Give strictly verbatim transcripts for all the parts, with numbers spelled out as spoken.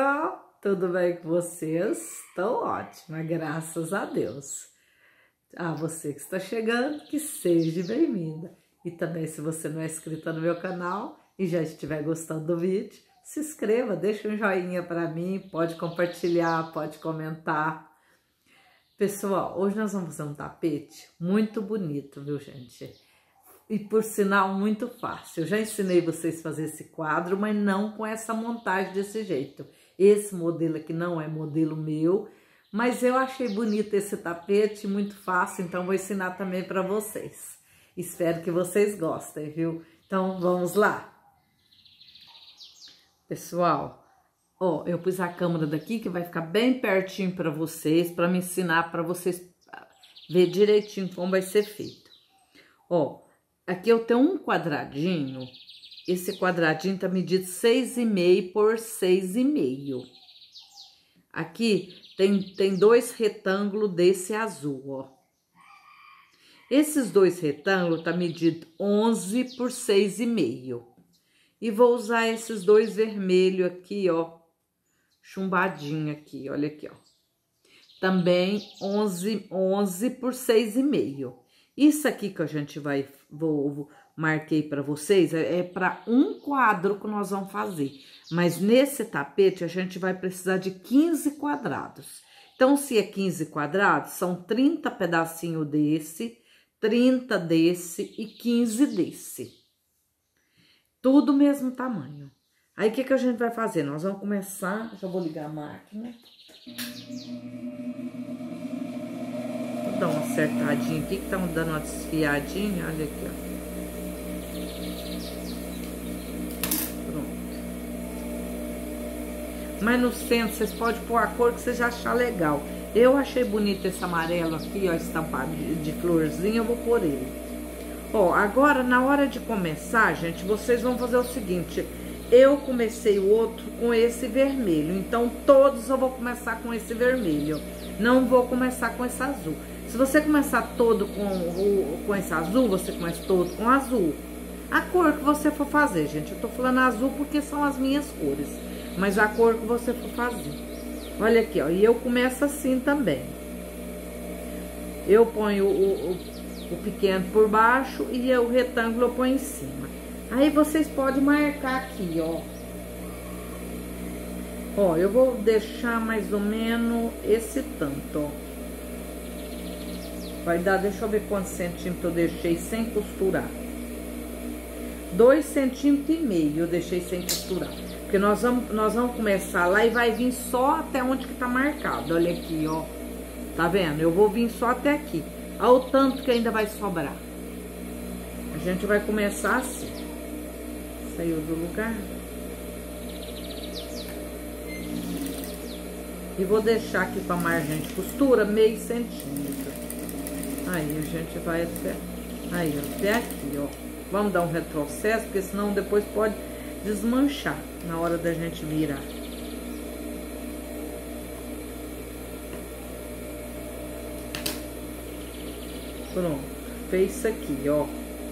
pessoal, tudo bem com vocês? Estou ótima, graças a Deus. A você que está chegando, que seja bem-vinda. E também, se você não é inscrita no meu canal e já estiver gostando do vídeo, se inscreva, deixa um joinha para mim, pode compartilhar, pode comentar. Pessoal, hoje nós vamos fazer um tapete muito bonito, viu, gente? E por sinal, muito fácil. Eu já ensinei vocês a fazer esse quadro, mas não com essa montagem desse jeito. Esse modelo aqui não é modelo meu, mas eu achei bonito esse tapete, muito fácil, então vou ensinar também para vocês. Espero que vocês gostem, viu? Então, vamos lá. Pessoal, ó, eu pus a câmera daqui, que vai ficar bem pertinho para vocês, para me ensinar, para vocês ver direitinho como vai ser feito. Ó, aqui eu tenho um quadradinho, esse quadradinho tá medido seis e meio por seis e meio. Aqui tem, tem dois retângulos desse azul, ó. Esses dois retângulos tá medido onze por seis e meio. E vou usar esses dois vermelhos aqui, ó, chumbadinho aqui, olha aqui, ó. Também onze, onze por seis e meio. Isso aqui que a gente vai, vou, vou marquei para vocês, é, é para um quadro que nós vamos fazer. Mas nesse tapete a gente vai precisar de quinze quadrados. Então, se é quinze quadrados, são trinta pedacinhos desse, trinta desse e quinze desse. Tudo mesmo tamanho. Aí, o que que a gente vai fazer? Nós vamos começar, já vou ligar a máquina. Vou dar uma acertadinha aqui, que tá dando uma desfiadinha, olha aqui, ó. Pronto. Mas no centro, vocês podem pôr a cor que vocês achar legal. Eu achei bonito esse amarelo aqui, ó, estampado de, de florzinha, eu vou pôr ele. Ó, agora, na hora de começar, gente, vocês vão fazer o seguinte, eu comecei o outro com esse vermelho, então todos eu vou começar com esse vermelho, não vou começar com esse azul. Se você começar todo com, o, com esse azul, você começa todo com azul. A cor que você for fazer, gente, eu tô falando azul porque são as minhas cores, mas a cor que você for fazer. Olha aqui, ó, e eu começo assim também. Eu ponho o... o o pequeno por baixo e o retângulo eu ponho em cima. Aí vocês podem marcar aqui, ó. Ó, eu vou deixar mais ou menos esse tanto, ó. Vai dar, deixa eu ver quantos centímetros eu deixei sem costurar. Dois centímetros e meio eu deixei sem costurar. Porque nós vamos, nós vamos começar lá e vai vir só até onde que tá marcado. Olha aqui, ó. Tá vendo? Eu vou vir só até aqui. Olha o tanto que ainda vai sobrar. A gente vai começar assim. Saiu do lugar. E vou deixar aqui para margem de costura meio centímetro. Aí a gente vai até... Aí, ó, até aqui, ó. Vamos dar um retrocesso, porque senão depois pode desmanchar na hora da gente virar. Pronto, fez isso aqui, ó.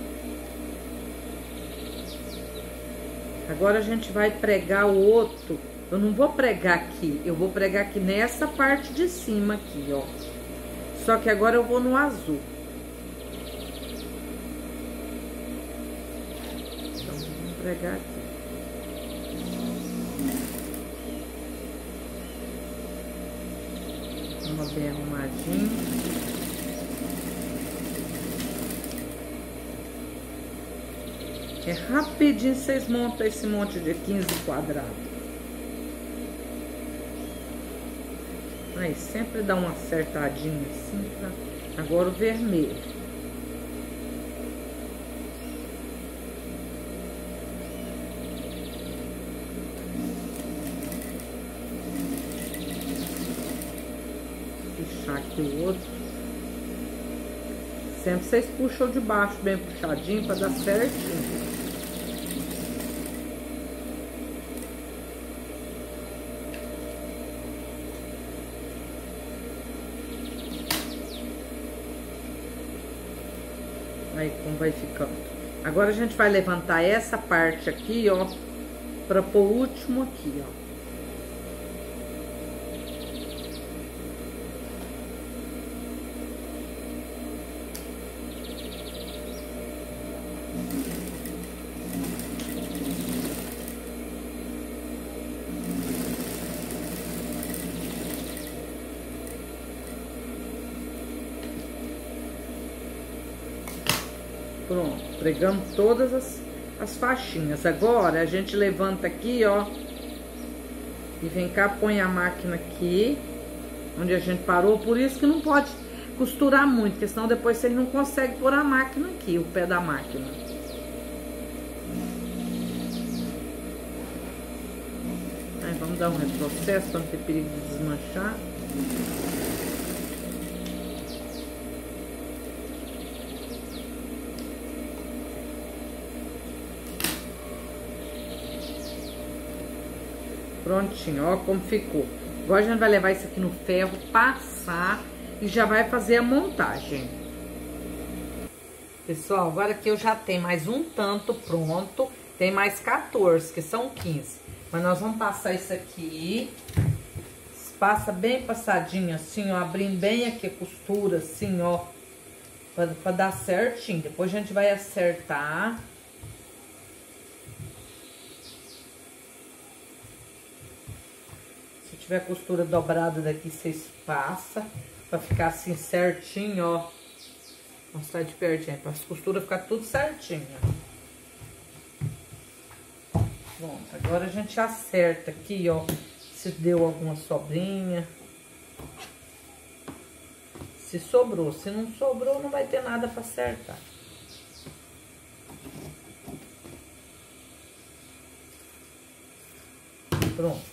Agora a gente vai pregar o outro. Eu não vou pregar aqui, eu vou pregar aqui nessa parte de cima aqui, ó. Só que agora eu vou no azul. Então, vamos pregar aqui. Uma bem arrumadinha. É rapidinho, vocês montam esse monte de quinze quadrados. Aí, sempre dá uma acertadinha assim, tá? Agora o vermelho. Puxar aqui o outro. Sempre vocês puxam de baixo bem puxadinho para dar certinho. Aí como vai ficando. Agora a gente vai levantar essa parte aqui, ó, para pôr o último aqui, ó. Pronto, pregamos todas as, as faixinhas. Agora, a gente levanta aqui, ó. E vem cá, põe a máquina aqui, onde a gente parou. Por isso que não pode costurar muito, porque senão depois você não consegue pôr a máquina aqui, o pé da máquina. Aí vamos dar um retrocesso para não ter perigo de desmanchar. Prontinho, ó como ficou. Agora a gente vai levar isso aqui no ferro, passar e já vai fazer a montagem. Pessoal, agora aqui eu já tenho mais um tanto pronto. Tem mais quatorze, que são quinze. Mas nós vamos passar isso aqui. Passa bem passadinho assim, ó. Abrindo bem aqui a costura, assim, ó. Pra, pra dar certinho. Depois a gente vai acertar. Se tiver costura dobrada daqui, vocês passam. Pra ficar assim certinho, ó. Vou mostrar de pertinho. Pra as costuras ficar tudo certinho. Pronto, agora a gente acerta aqui, ó. Se deu alguma sobrinha. Se sobrou. Se não sobrou, não vai ter nada pra acertar. Pronto.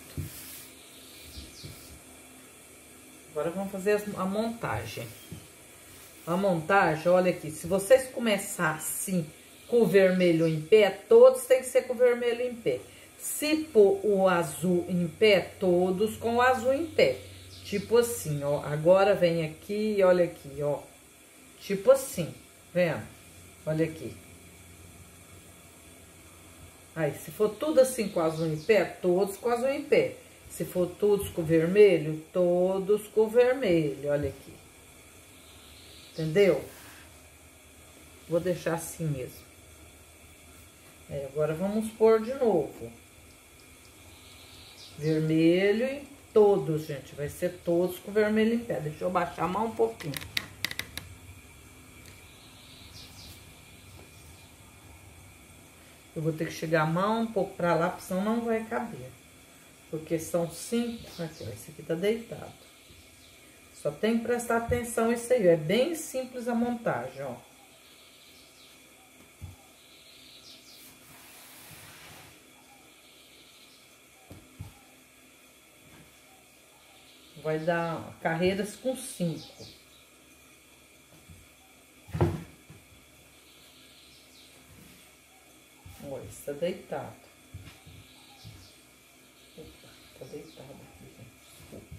Agora vamos fazer a montagem. A montagem, olha aqui, se vocês começar assim, com o vermelho em pé, todos tem que ser com o vermelho em pé. Se pôr o azul em pé, todos com o azul em pé. Tipo assim, ó. Agora vem aqui e olha aqui, ó. Tipo assim, vendo? Olha aqui. Aí, se for tudo assim com o azul em pé, todos com o azul em pé. Se for todos com o vermelho, todos com o vermelho, olha aqui. Entendeu? Vou deixar assim mesmo. É, agora vamos pôr de novo. Vermelho e todos, gente. Vai ser todos com vermelho em pé. Deixa eu baixar a mão um pouquinho. Eu vou ter que chegar a mão um pouco pra lá, porque senão não vai caber. Porque são cinco... Aqui, ó, esse aqui tá deitado. Só tem que prestar atenção isso aí. É bem simples a montagem, ó. Vai dar carreiras com cinco. Olha, está deitado. Opa, tá deitado aqui, gente. Desculpa.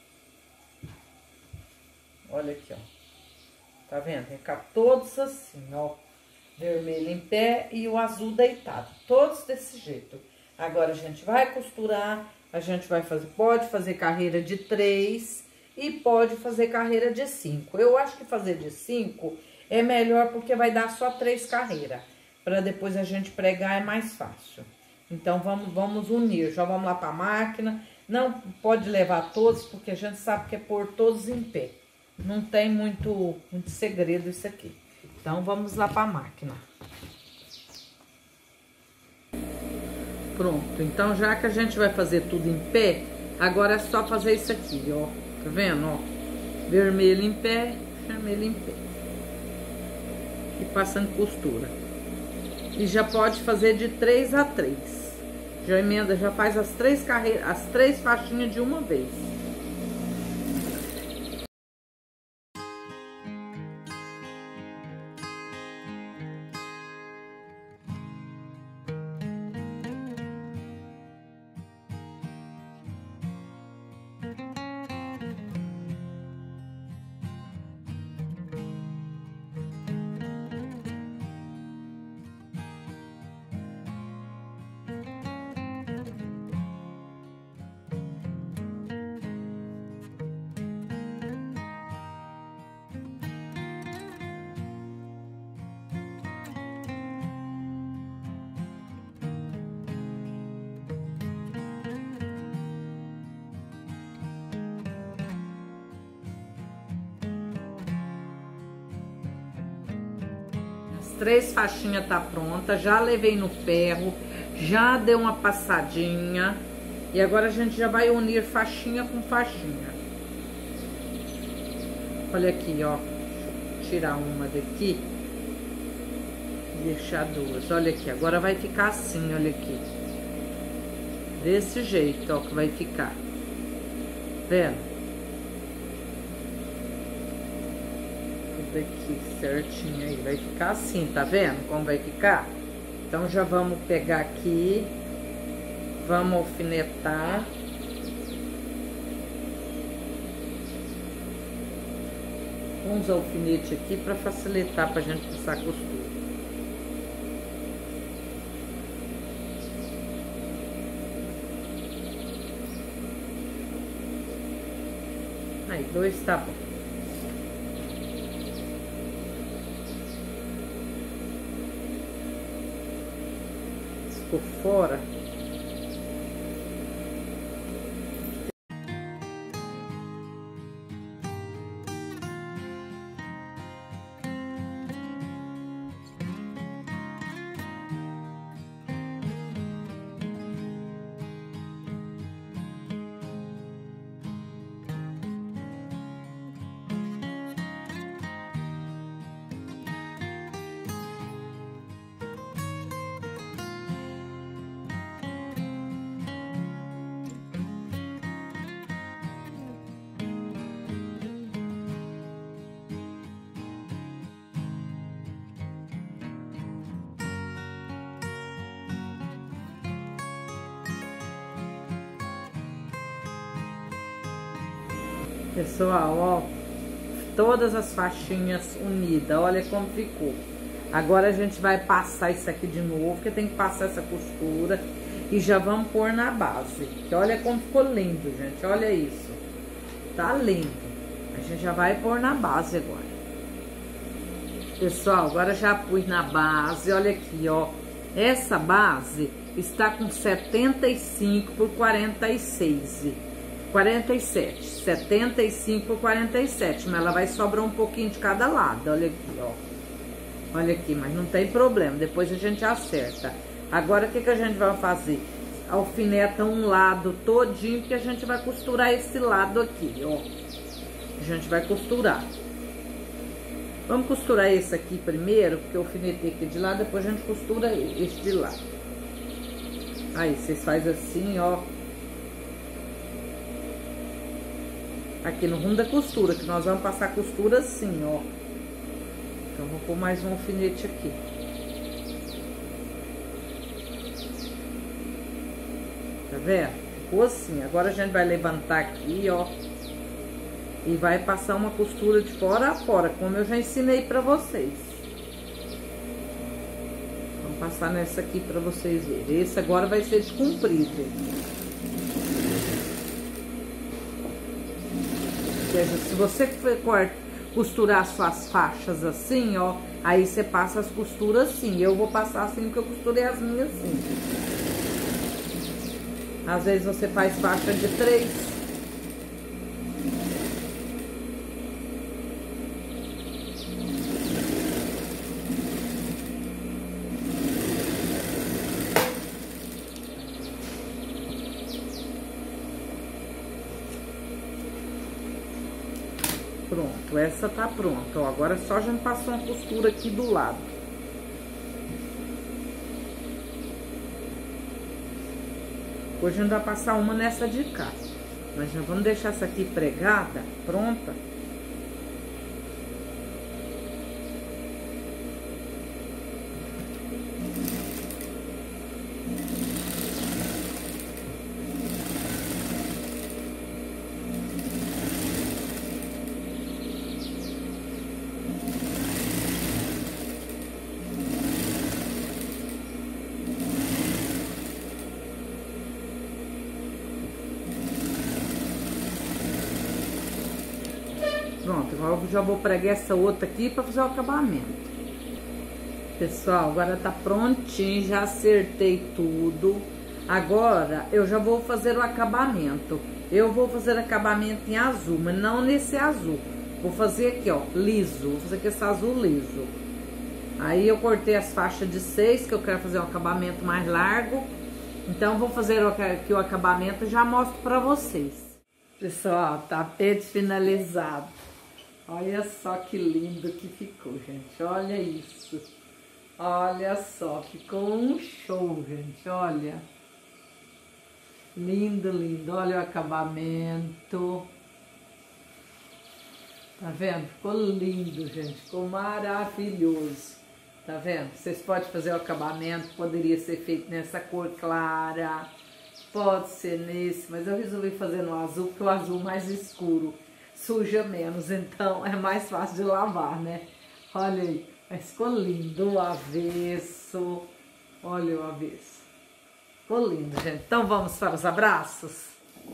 Olha aqui, ó. Tá vendo? Tem que ficar todos assim, ó. Vermelho em pé e o azul deitado. Todos desse jeito. Agora a gente vai costurar. A gente vai fazer, pode fazer carreira de três e pode fazer carreira de cinco. Eu acho que fazer de cinco é melhor porque vai dar só três carreiras. Para depois a gente pregar é mais fácil. Então, vamos, vamos unir. Já vamos lá para a máquina. Não pode levar todos, porque a gente sabe que é pôr todos em pé. Não tem muito, muito segredo isso aqui. Então, vamos lá para a máquina. Pronto, então já que a gente vai fazer tudo em pé, agora é só fazer isso aqui, ó. Tá vendo, ó? Vermelho em pé, vermelho em pé. E passando costura. E já pode fazer de três a três. Já emenda, já faz as três carreiras, as três faixinhas de uma vez. três faixinhas tá pronta, já levei no ferro, já deu uma passadinha. E agora a gente já vai unir faixinha com faixinha. Olha aqui, ó. Deixa eu tirar uma daqui. E deixar duas. Olha aqui, agora vai ficar assim, olha aqui. Desse jeito, ó, que vai ficar. Vendo? Tudo aqui certinho aí. Vai ficar assim, tá vendo como vai ficar? Então já vamos pegar aqui. Vamos alfinetar. Uns alfinetes aqui para facilitar pra gente passar a costura. Aí, dois tá bom. Ficou fora. Pessoal, ó, todas as faixinhas unidas, olha como ficou. Agora a gente vai passar isso aqui de novo, porque tem que passar essa costura e já vamos pôr na base. Que olha como ficou lindo, gente, olha isso. Tá lindo. A gente já vai pôr na base agora. Pessoal, agora já pus na base, olha aqui, ó. Essa base está com setenta e cinco por quarenta e seis. quarenta e sete, setenta e cinco por quarenta e sete, mas ela vai sobrar um pouquinho de cada lado, olha aqui, ó. Olha aqui, mas não tem problema, depois a gente acerta. Agora, o que que a gente vai fazer? Alfineta um lado todinho, porque a gente vai costurar esse lado aqui, ó. A gente vai costurar. Vamos costurar esse aqui primeiro, porque eu alfinetei aqui de lado, depois a gente costura esse de lá. Aí, vocês fazem assim, ó. Aqui no rumo da costura, que nós vamos passar a costura assim, ó. Então, vou pôr mais um alfinete aqui. Tá vendo? Ficou assim. Agora a gente vai levantar aqui, ó. E vai passar uma costura de fora a fora, como eu já ensinei pra vocês. Vamos passar nessa aqui pra vocês verem. Esse agora vai ser de comprido. Se você for costurar suas faixas assim, ó, aí você passa as costuras assim. Eu vou passar assim porque eu costurei as minhas assim. Às vezes você faz faixa de três. Pronto, essa tá pronta, ó. Agora é só a gente passar uma costura aqui do lado. Hoje a gente vai passar uma nessa de cá. Mas já vamos deixar essa aqui pregada, pronta. Pronto, agora eu já vou pregar essa outra aqui para fazer o acabamento. Pessoal, agora tá prontinho, já acertei tudo. Agora eu já vou fazer o acabamento. Eu vou fazer acabamento em azul, mas não nesse azul. Vou fazer aqui, ó, liso. Vou fazer aqui esse azul liso. Aí eu cortei as faixas de seis, que eu quero fazer um acabamento mais largo. Então vou fazer aqui o acabamento e já mostro pra vocês. Pessoal, tapete finalizado. Olha só que lindo que ficou, gente. Olha isso. Olha só, ficou um show, gente. Olha. Lindo, lindo. Olha o acabamento. Tá vendo? Ficou lindo, gente. Ficou maravilhoso. Tá vendo? Vocês podem fazer o acabamento. Poderia ser feito nessa cor clara. Pode ser nesse. Mas eu resolvi fazer no azul, porque o azul mais escuro suja menos. Então é mais fácil de lavar, né? Olha aí. Mas ficou lindo o avesso. Olha o avesso. Ficou lindo, gente. Então vamos para os abraços?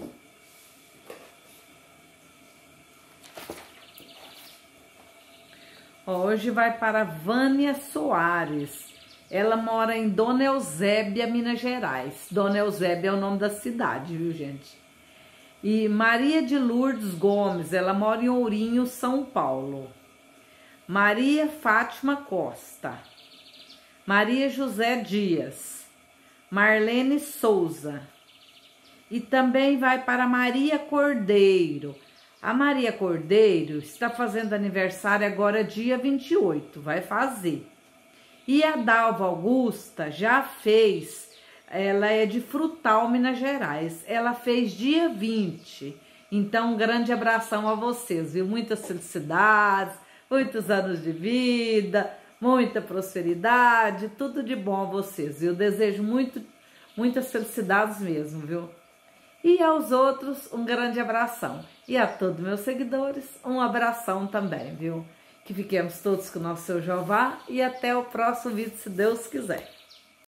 Hoje vai para Vânia Soares. Ela mora em Dona Eusébia, Minas Gerais. Dona Eusébia é o nome da cidade, viu, gente? E Maria de Lourdes Gomes, ela mora em Ourinho, São Paulo. Maria Fátima Costa. Maria José Dias. Marlene Souza. E também vai para Maria Cordeiro. A Maria Cordeiro está fazendo aniversário agora dia vinte e oito, vai fazer. E a Dalva Augusta já fez, ela é de Frutal, Minas Gerais. Ela fez dia vinte. Então, um grande abração a vocês, viu? Muitas felicidades, muitos anos de vida, muita prosperidade, tudo de bom a vocês, viu? Desejo muito, muitas felicidades mesmo, viu? E aos outros, um grande abração. E a todos meus seguidores, um abração também, viu? Que fiquemos todos com o nosso Senhor Jeová e até o próximo vídeo, se Deus quiser.